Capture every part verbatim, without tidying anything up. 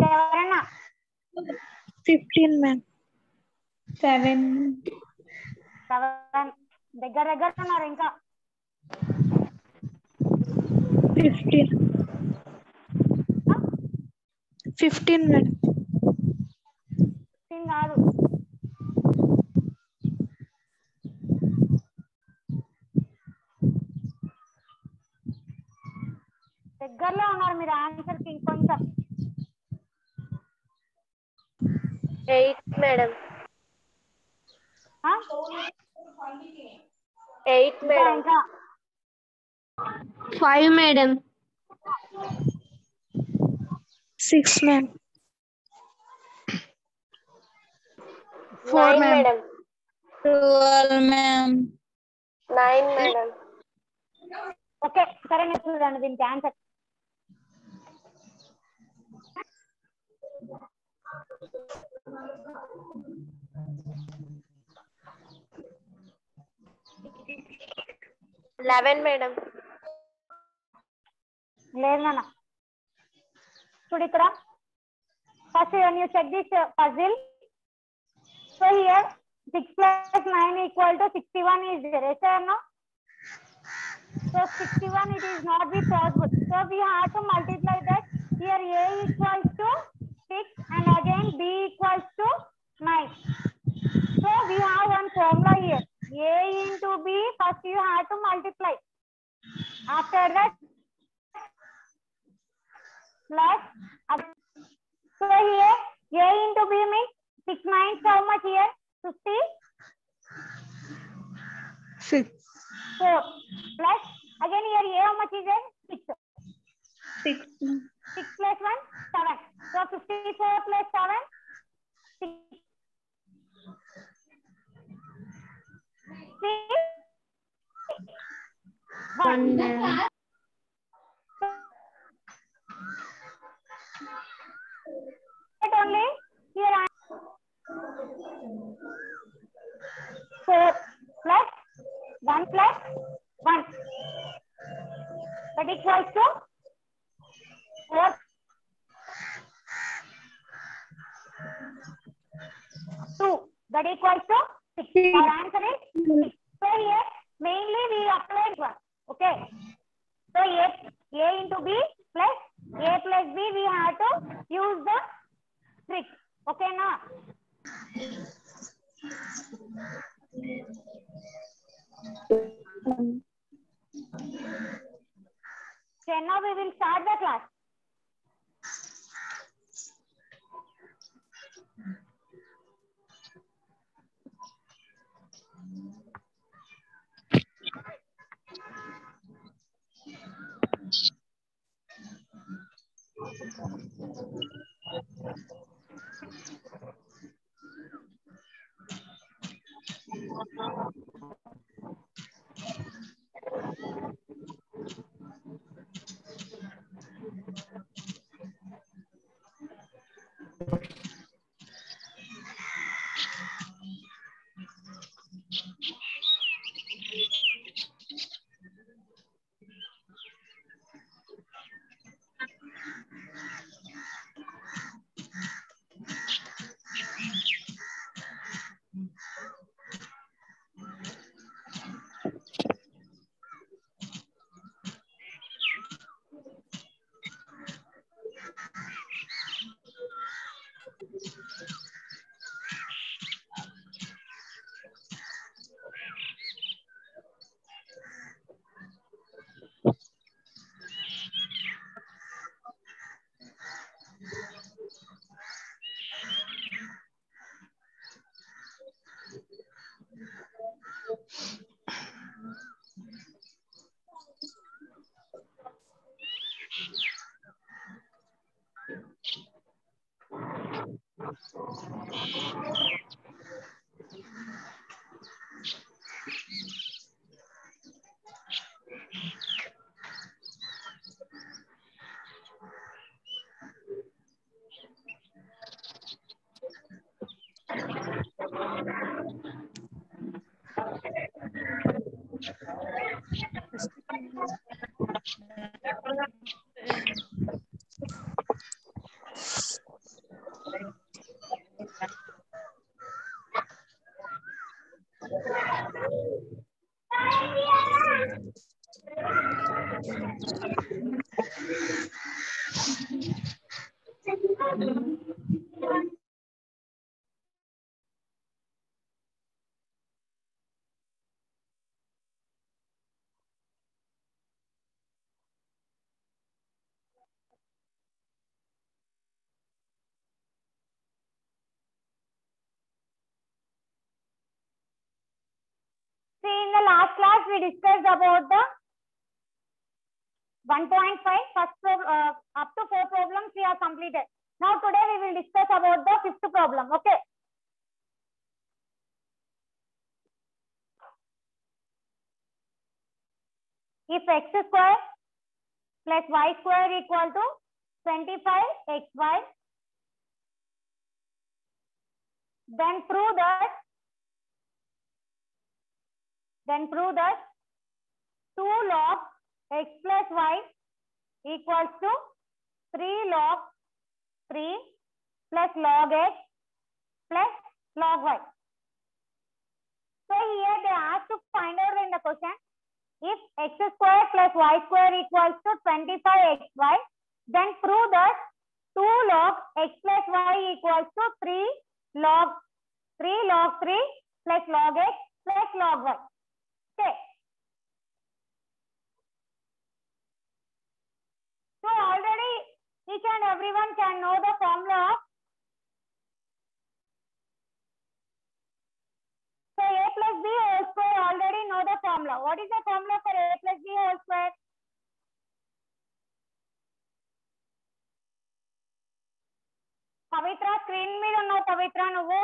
ఇంకెవరన్నా fifteen ma'am. Seven. Seven దగ్గర దగ్గర ఉన్నారు. ఇంకా ఫిఫ్టీన్. Fifteen madam. ఫిఫ్టీన్ కాదు. దగ్గరలో ఉన్నారు మీరు ఆన్సర్ కి ఇంకొంచెం. Eight madam. Eight madam. ఇంకా five madam. Six ma'am. Four madam. Twelve ma'am. Nine madam. Okay సరే మీరు చూడండి దీనికి ఆన్సర్. Eleven madam. లేదు నాన్న. చూడు ఇక్కడ first when you check this uh, puzzle, so here six plus nine equal to sixty-one is there, yes or no? So sixty-one it is not be possible, so we have to multiply that. Here a equals to six and again b equals to nine. So we have one formula here, a into b, first you have to multiply, after that plus. So here a into b means six nines how much here? fifty. Six. Four plus again here a how much is there? Six. Six. Six plus one seven. So fifty-four plus seven six. Six. One. Only here I four plus one plus one, that equals to four. Two, that equals to six. Our answer is six. So here mainly we applied one. Okay. So a a into b plus a plus b, we have to use the trick. Okay na? So now we will start the class. the last class we discussed about the one point five first pro uh, up to four problems we have completed. Now today we will discuss about the fifth problem. Okay. If x square plus y square equal to twenty-five x y, then prove that then prove that two log x plus y equals to three log three plus log x plus log y. So here they asked to find out in the question, if x square plus y square equals to twenty-five x y, then prove that two log x plus y equals to three log three log three plus log x plus log y. Okay. So already each and everyone can know the formula. So a plus b whole square already know the formula. What is the formula for a plus b whole square? Pavitra, screen మీద ఉన్నావు పవిత్ర నువ్వు.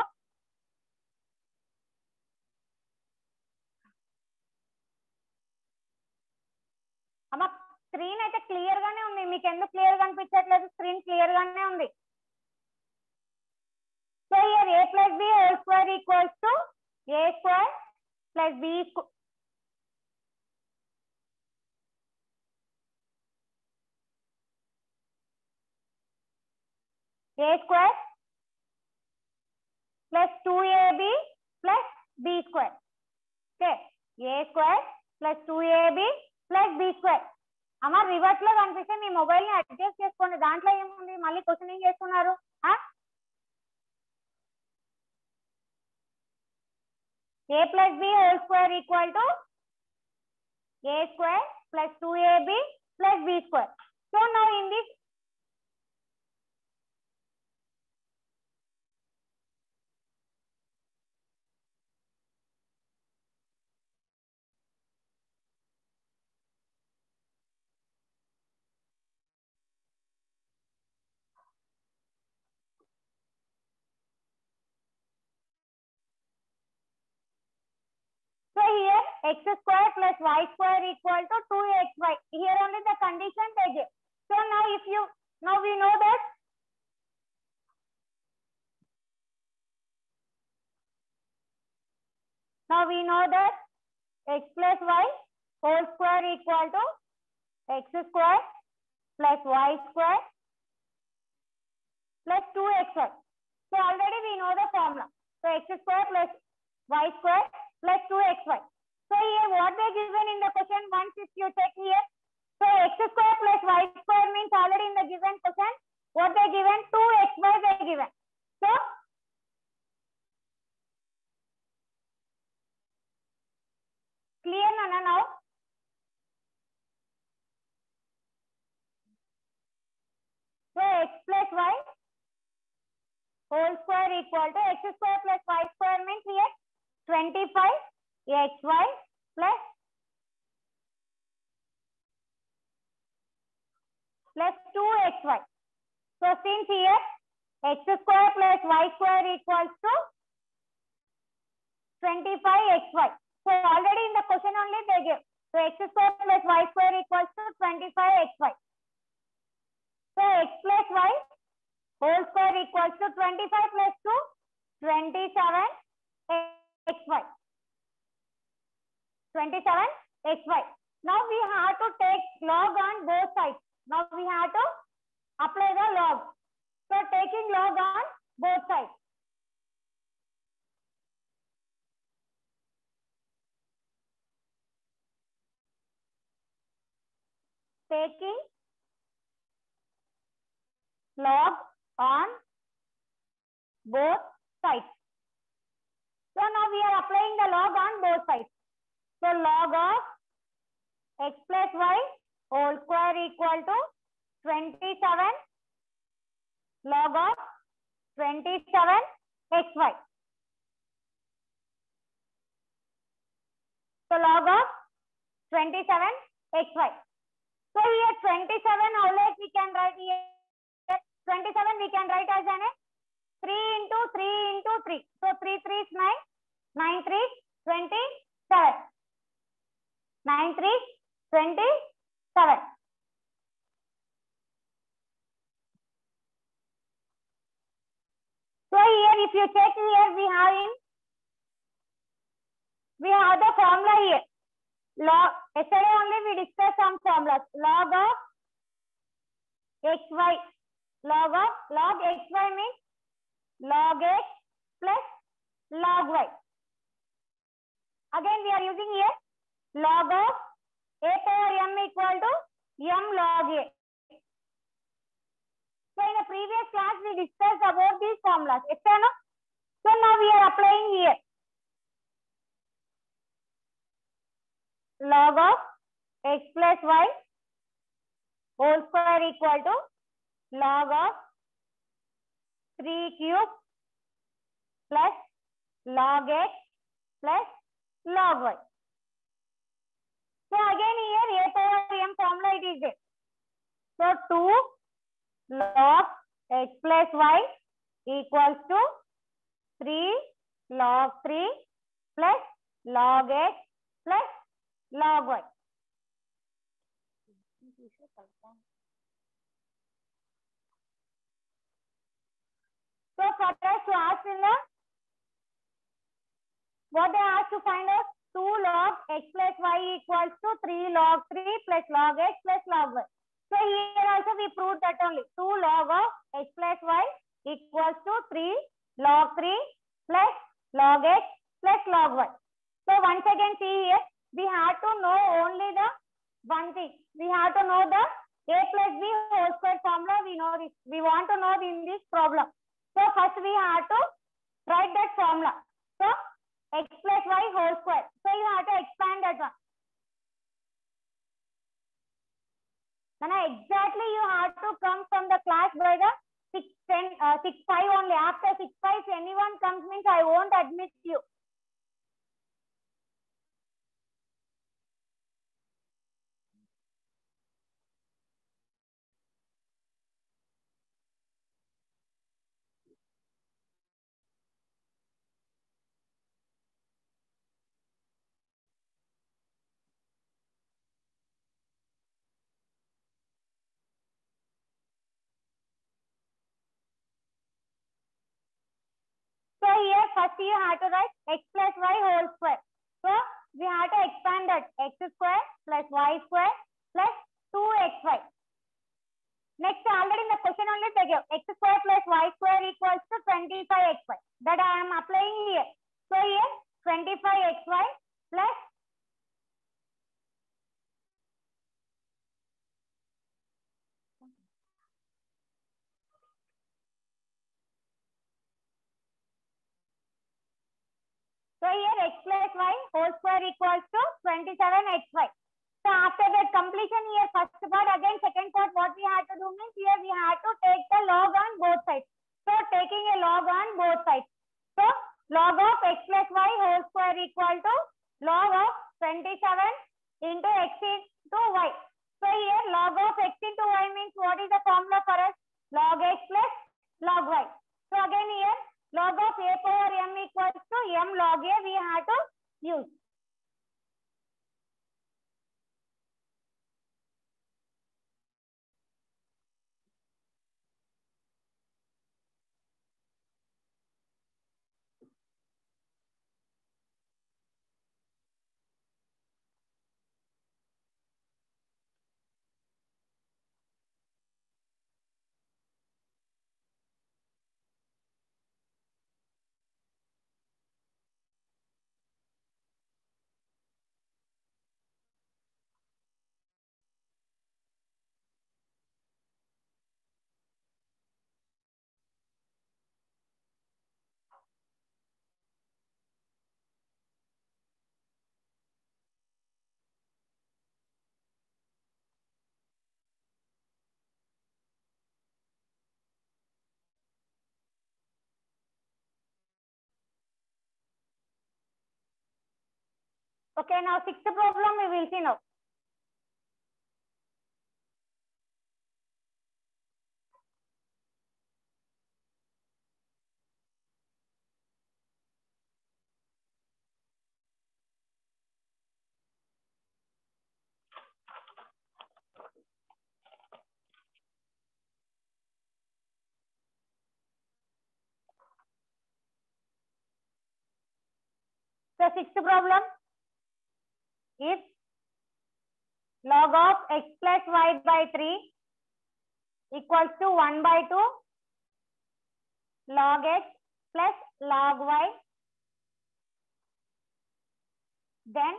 అమ్మ screen అయితే clear గానే ఉంది. మీకు ఎందుకు clear గా అనిపించట్లేదు? స్క్రీన్ క్లియర్ గానే ఉంది. So here a plus b whole square equals to a square plus b square a square plus two a b plus b square. Okay, a square plus two a b plus b square. అమ్మ reverse లో కనిపిస్తే మీ mobile ని adjust చేసుకోండి. దాంట్లో ఏముంది? మళ్ళీ question ఏం చేస్తున్నారు? a plus b whole square equal to a square plus two a b plus b square. So now in this so here x square plus y square equal to two x y. Here only the condition they give. So now if you now we know that now we know that x plus y whole square equal to x square plus y square plus two x y. So already we know the formula. So x square plus y square plus two x y. So here what they given in the question, once if you check here, so x square plus y square means already in the given question, what they given? two x y they given. So clear Nana now? So x plus y whole square equal to x square plus y square means here twenty-five x y plus plus two x y. So since here x square plus y square equals to twenty-five x y. So already in the question only they give. So x square plus y square equals to twenty-five x y. So x plus y whole square equals to twenty-five plus two, twenty-seven x y. twenty-seven x y. Now we have to take log on both sides. Now we have to apply the log. So taking log on both sides. Taking log on both sides. So now we are applying the log on both sides. So log of x plus y whole square equal to twenty-seven log of twenty-seven x y. So log of twenty-seven x y. So here twenty-seven, how like we can write here? twenty-seven we can write as an three into three into three. So three three is nine, nine three twenty-seven. nine three twenty-seven. So here if you check here we have in we have the formula here. Log, yesterday only we discussed some formulas. Log of xy. Log of log xy means log x plus log y. Again we are using here log of a power m equal to m log a. So in the previous class we discussed about these formulas. So now we are applying here. Log of x plus y whole square equal to log of three cube plus log x plus log y. So again here a power m formula it is there. So two log x plus y equals to three log three plus log x plus log y. So for us to ask in the what they ask to find out two log x plus y equals to three log three plus log x plus log y. So here also we proved that only two log of x plus y equals to three log three plus log x plus log y. So once again see here we have to know only the one thing. We have to know the a plus b whole square formula. We know this. We want to know in this problem. So first we have to write that formula. So x plus y whole square. So you have to expand that one. Then exactly you have to come from the class by the six ten uh, six five only. After six five, if anyone comes means I won't admit you. So here first you have to write x plus y whole square. So we have to expand that x square plus y square plus two x y. Next already in the question only they give x square plus y square equals to twenty-five x y. That I am applying here. So here twenty-five x y plus so here x plus y whole square equals to twenty-seven x y. So after that completion here first part again second part what we have to do means here we have to take the log on both sides. So taking a log on both sides. So log of x plus y whole square equal to log of twenty-seven into x into y. So here log of x into y means what is the formula for us? Log x plus log y. So again here log of a power m equals to m log a we have to use. Okay, now sixth problem we will see now. The sixth problem is log of x plus y by three equals to one by two log x plus log y. Then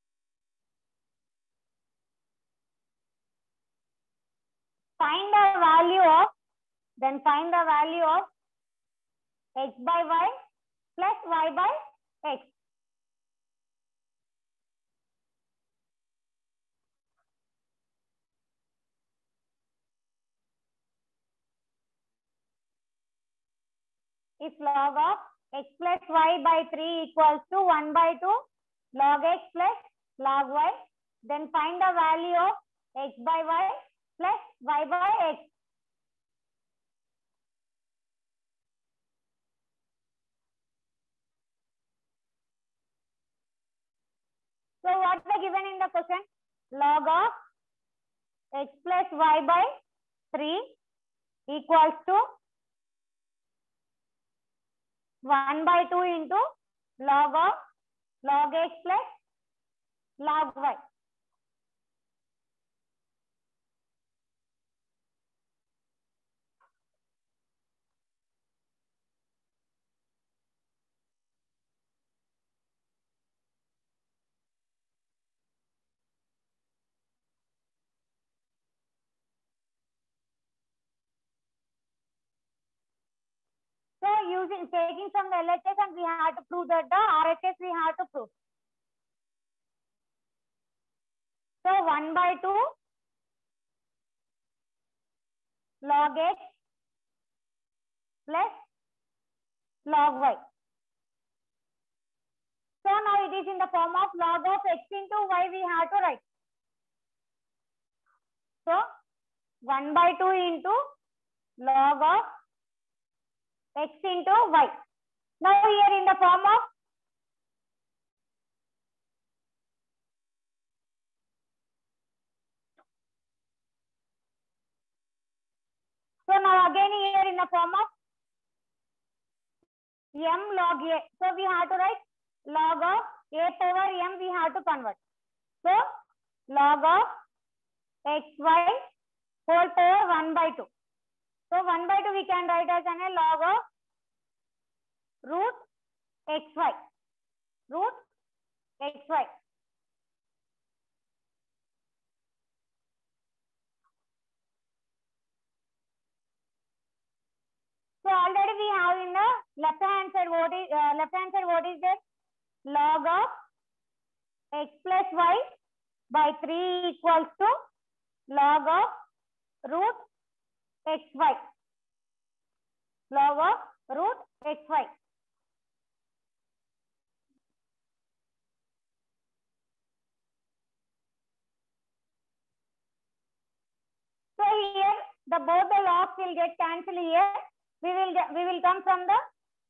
find the value of then find the value of x by y plus y by x. If log of x plus y by three equals to one by two log x plus log y, then find the value of x by y plus y by x. So what is given in the question? Log of x plus y by three equals to one by two into log of log x plus log y. So using taking from the L H S and we have to prove that the R H S we have to prove. So one by two log x plus log y. So now it is in the form of log of x into y we have to write. So one by two into log of x into y. Now here in the form of so now again here in the form of m log a. So we have to write log of a power m we have to convert. So log of xy whole power one by two. So one by two we can write as an a log of root xy. Root xy. So already we have in the left hand side what is uh, left hand side what is that? Log of x plus y by three equals to log of root xy. Log of root xy. So here the both the logs will get cancelled here. We will get, we will come from the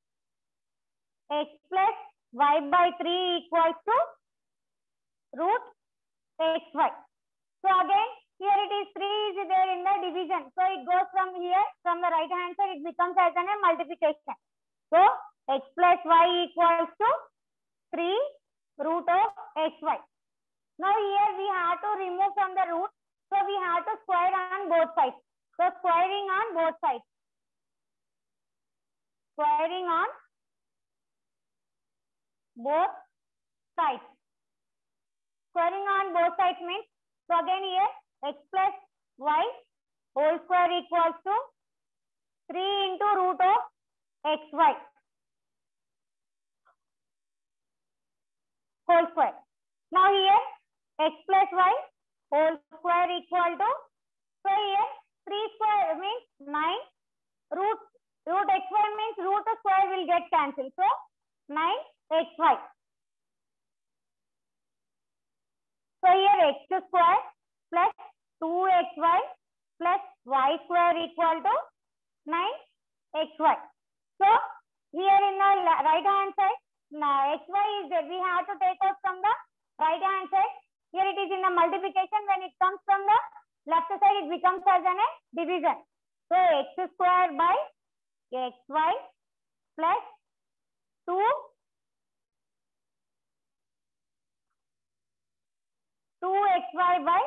x plus y by three equals to root xy. So again here it is three is there in the division. So it goes from here from the right hand side it becomes as an a multiplication. So x plus y equals to three root of xy. Now here we have to remove from the root. So we have to square on both sides. So squaring on both sides. Squaring on both sides. Squaring on both sides means, so again here x plus y whole square equals to three into root of xy whole square. Now here x plus y whole square equal to, so here three square means nine, root root xy means root square will get cancelled. So nine xy. So here x square plus two x y plus y square equal to nine x y. So here in the right hand side, now xy is there. We have to take out from the right hand side. Here it is in the multiplication. When it comes from the left side, it becomes as an a division. So x square by xy plus two two xy by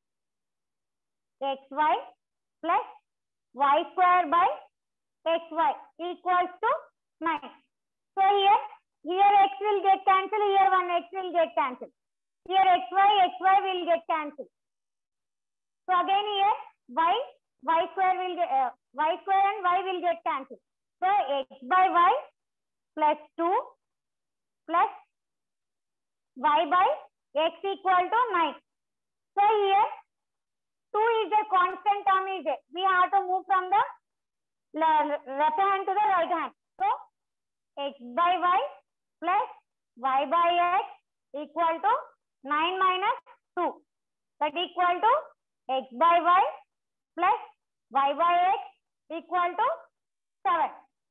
xy plus y square by xy equals to nine. So here, here x will get cancelled, here one x will get cancelled. Here xy, xy will get cancelled. So again here y, y square will get, uh, y square and y will get cancelled. So x by y plus two plus y by x equal to nine. So here two is a constant term is there. We have to move from the left hand to the right hand. So x by y plus y by x equal to nine minus two. That equal to x by y plus y by x equal to seven.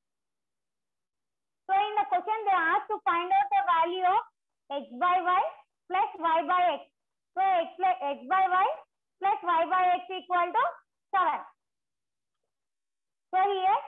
So in the question they asked to find out the value of x by y plus y by x. So x, x by y plus y by x equal to seven. So here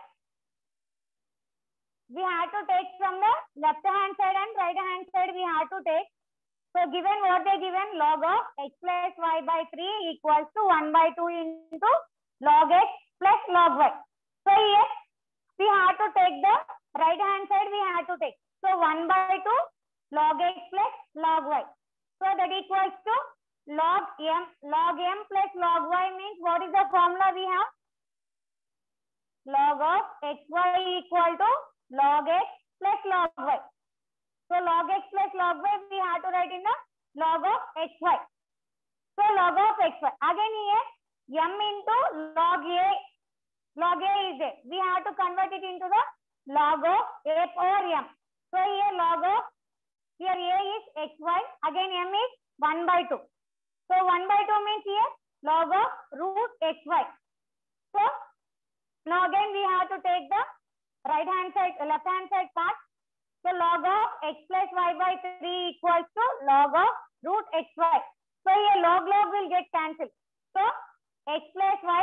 we have to take from the left hand side and right hand side we have to take. So given what they given, log of x plus y by three equals to one by two into log x plus log y. So here we have to take the right hand side we have to take. So one by two log x plus log y. So that equals to log m. Log m plus log y means what is the formula we have? Log of xy equal to log x plus log y. So log x plus log y we have to write in the log of xy. So log of xy. Again here m into log a. Log a is there. We have to convert it into the log of a power m. So here log of, here a is xy. Again m is one by two. So one by two means here log of root xy. So now again we have to take the right hand side, left hand side part. So log of x plus y by three equals to log of root xy. So here log log will get cancelled. So x plus y,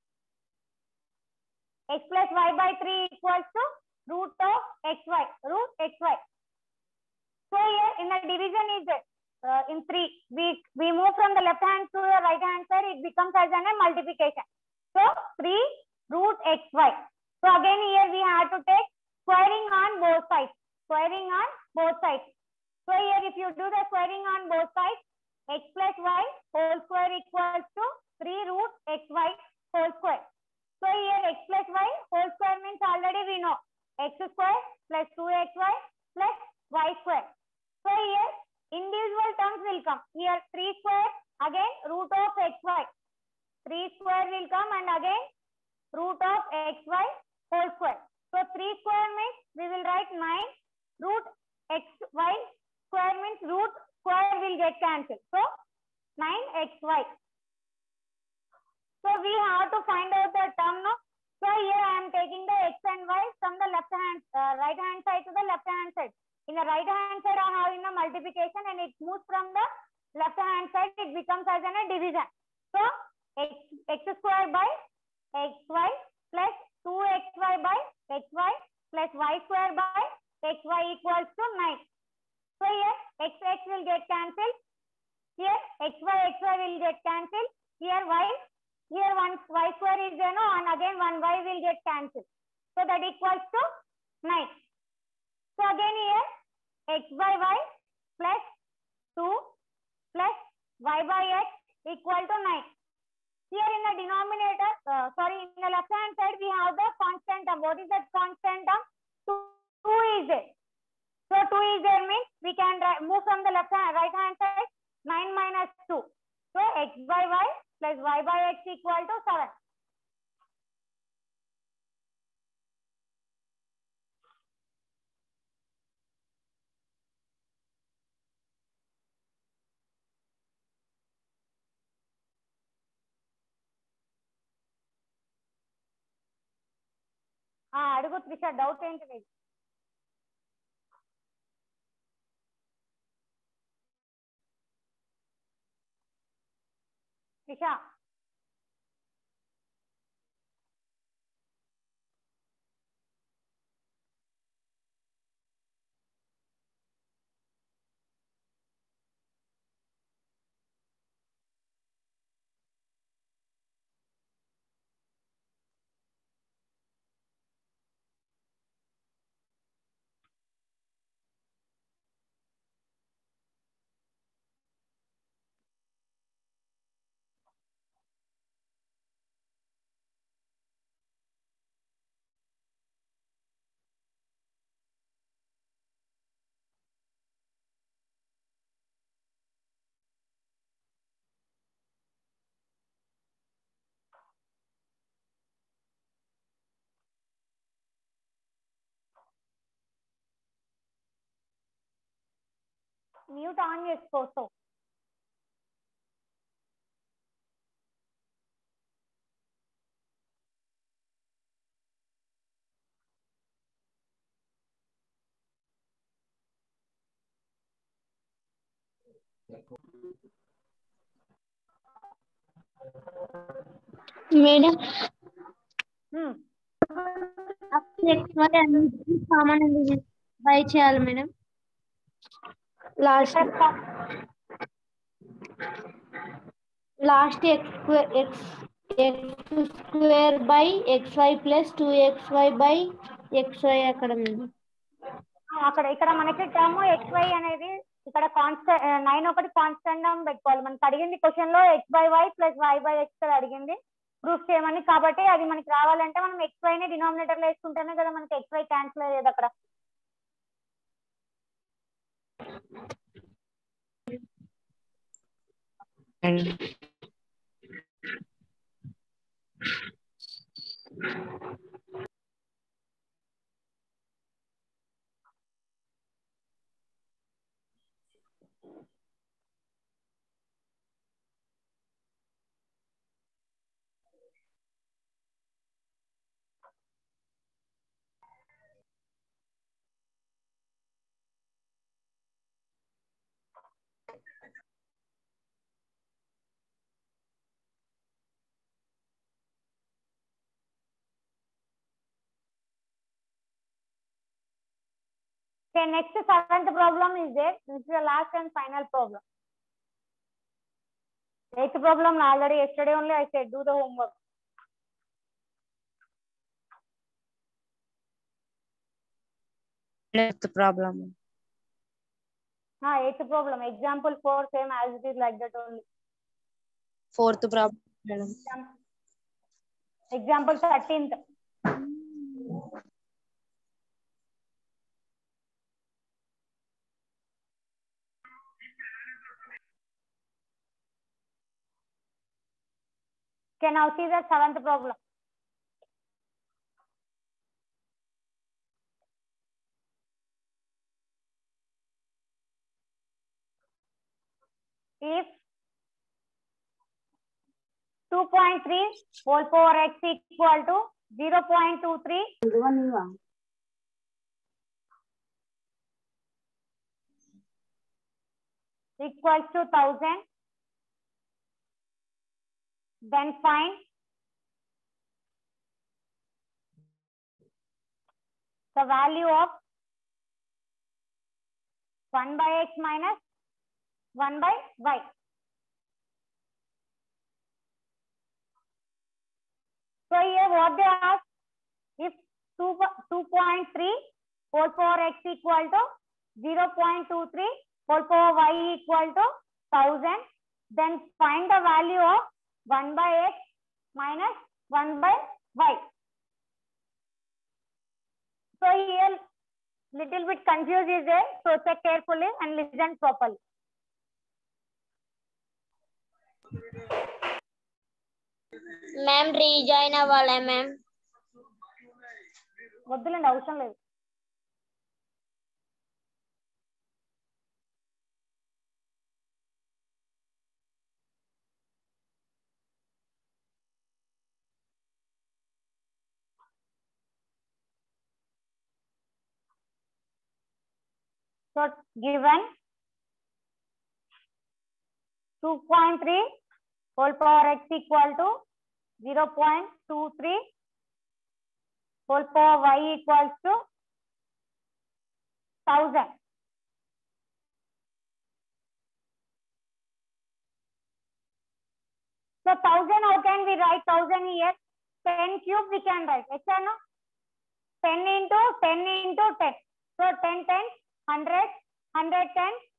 x plus y by three equals to root of xy, root xy. So here in the division is there. Uh, in three, we, we move from the left hand to the right hand side, it becomes as an a multiplication. So three root xy. So again here we have to take squaring on both sides. Squaring on both sides. So here if you do the squaring on both sides, x plus y whole square equals to three root xy whole square. So here x plus y whole square means already we know x square plus two x y plus y square. So here individual terms will come. Here three square, again root of xy. three square will come and again root of xy whole square. So three square means we will write nine. Root xy square means root square will get cancelled. So nine xy. So we have to find out the term now. So here I am taking the x and y from the left hand, uh, right hand side to the left hand side. In the right hand side I have in the multiplication and it moves from the left hand side, it becomes as an a division. So x, x square by xy plus two xy by xy plus y square by xy equals to nine. So here x x will get cancelled. Here xy xy will get cancelled. Here y, here one y square is there no, and again one y will get cancelled. So that equals to nine. So again here x by y plus two plus y by x equal to nine. Here in the denominator, uh, sorry, in the left hand side we have the constant term. What is that constant term? two, two is there. So two is there means we can move from the left hand, right hand side, nine minus two. So x by y plus y by x equal to seven. అడుగు Trisha, doubt ఏంటి నీకు? Trisha mute on చేసుకో. Madam హ్మ్. X y అన్నిటికీ common by చేయాలి madam. Last last x x x square by x y plus two x y by x y అక్కడ madam. అక్కడ ఇక్కడ మనకి టర్మ్ ఎక్స్ వై అనేది ఇక్కడ కాన్స్టెంట్ నైన్ ఒకటి కాన్స్టెంట్ టర్మ్ పెట్టుకోవాలి. మనకి అడిగింది క్వశ్చన్ లో x by y plus y by x అడిగింది ప్రూఫ్ చేయమని. కాబట్టి అది మనకి రావాలంటే మనం ఎక్స్ వై ని డినామినేటర్ లో వేసుకుంటేనే కదా మనకి ఎక్స్ వై క్యాన్సిల్ అయ్యేది అక్కడ. Okay, next seventh problem is there. This is the last and final problem. Eighth problem already yesterday only I said do the homework. Eighth problem. Ah, eighth problem. Example four same as it is like that only. Fourth problem, madam. Example thirteenth. Okay, now see the seventh problem. If two point three whole power x equal to zero point two three equals to one thousand, then find the value of one by x minus one by y. So here what they ask, if two, two point three whole power x equal to zero point two three whole power y equal to one thousand, then find the value of one by x minus one by y. So here little bit confused is there, so check carefully and listen properly. Ma'am rejoin అవ్వాలా ma'am? వద్దులేండి, అవసరం లేదు. So given two point three whole power x equal to zero point two three whole power y equals to one thousand. So one thousand, how can we write one thousand here? ten cube we can write. Yes or no? ten into ten into ten. So ten times one hundred, one hundred ten,